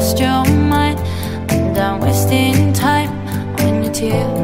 lost your mind. I'm done wasting time on your tears.